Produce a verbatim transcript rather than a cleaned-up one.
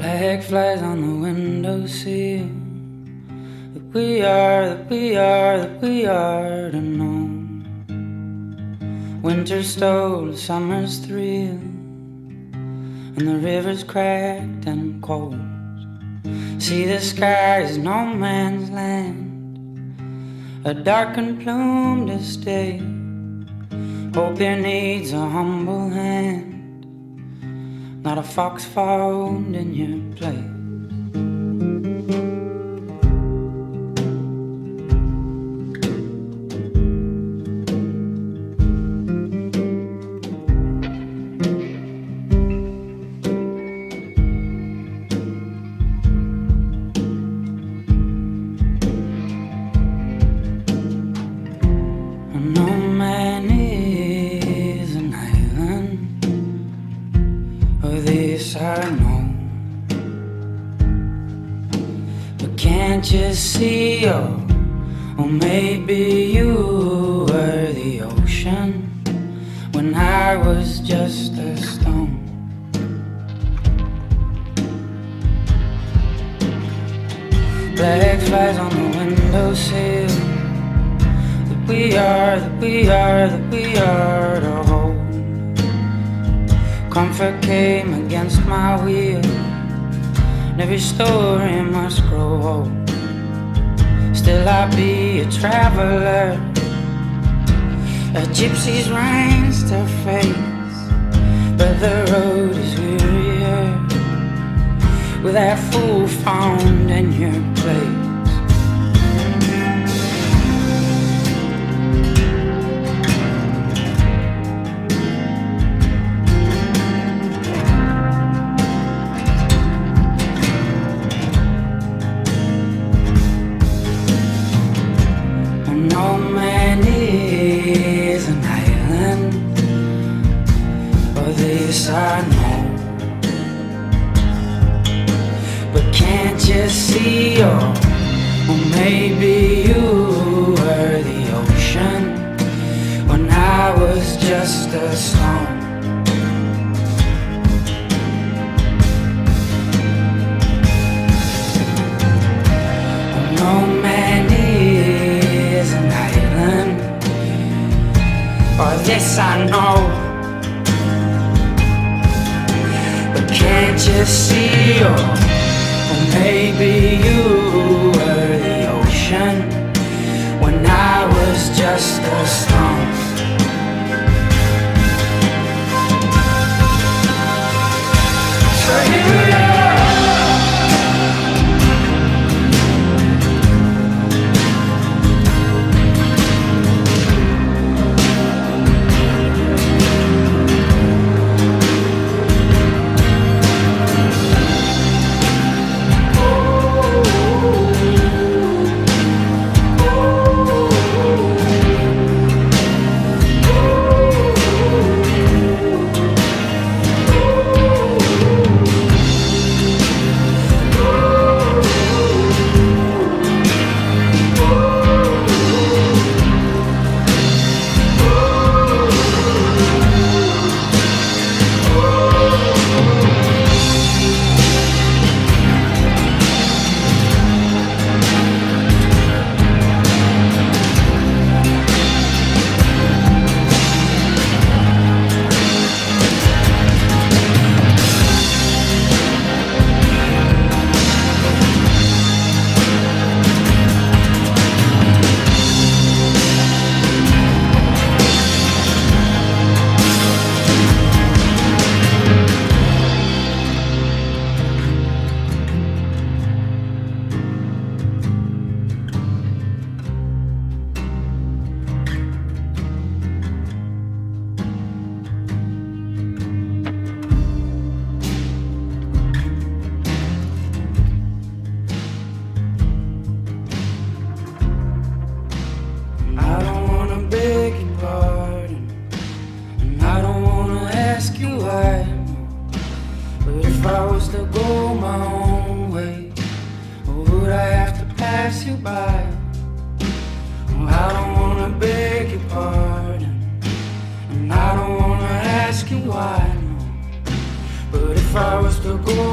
Flag flies on the windowsill. That we are, that we are, that we are to know. Winter stole summer's thrill, and the river's cracked and cold. See, the sky is no man's land, a darkened plume to stay. Hope here needs a humble hand, not a fox found in your place. No man is an island, or this I know. But can't you see, oh, oh maybe you were the ocean when I was just a stone. Black flies on the windowsill. We are, that we are, that we are to hold. Comfort came against my will, and every story must grow old. Still I'll be a traveler, a gypsy's reins to face. But the road is wearier with that fool found in your place. No man is an island, or this I know. But can't you see, oh, well maybe you were the ocean when I was just a stone. No man is an island, or this I know. But can't you see, oh, well maybe you were the ocean when I was just a stone. So here we are. If I was to go my own way, or would I have to pass you by? Oh, I don't wanna beg your pardon, and I don't wanna ask you why, no. But if I was to go